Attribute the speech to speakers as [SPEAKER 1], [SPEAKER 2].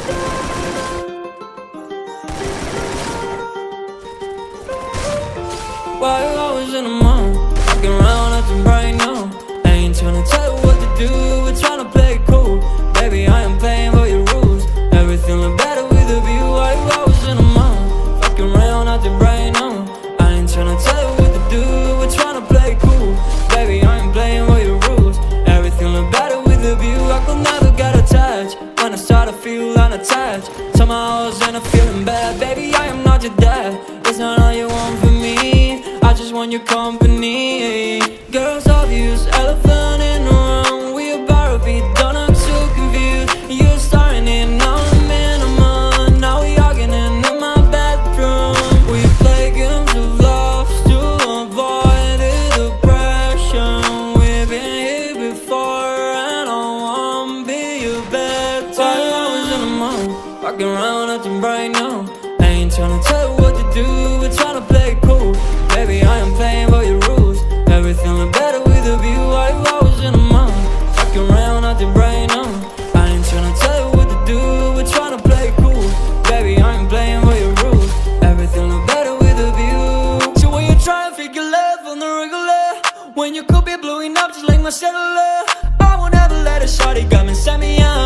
[SPEAKER 1] Why you always in the mood? Walking around acting right now. I ain't tryna tell you what to do, we're tryna play it cool. Baby, I am playing by your rules. Everything look better with a view. Why you always in the mood? Walking around acting right now. I ain't tryna tell you what to do, we're tryna play it cool. Baby, I am playing by your rules. Everything look better with a view. I could never get attached when I start to feel unattached. Somehow I was in a feeling bad. Baby, I am not your dad. It's not all you want from me, I just want your company. Girls obvious, elephant in the room. We about to be done, I'm so confused. You're starting it, now I'm in a month. Now we arguing in my bedroom. We play games of love to avoid the depression. We've been here before and I wanna be your bed. Why you always in the mood? Walking around acting right now. I ain't tryna tell you what to do, we're tryna play it cool. Baby, I am playing by your rules. Everything look better with a view. Why you always in the mood? Walking around acting right now. I ain't tryna tell you what to do, we're tryna play it cool. Baby, I am playing by your rules. Everything look better with a view. So when you try and figure love on the regular, when you could be blowing up just like my cellular, I won't ever let a shawty got me, set me on.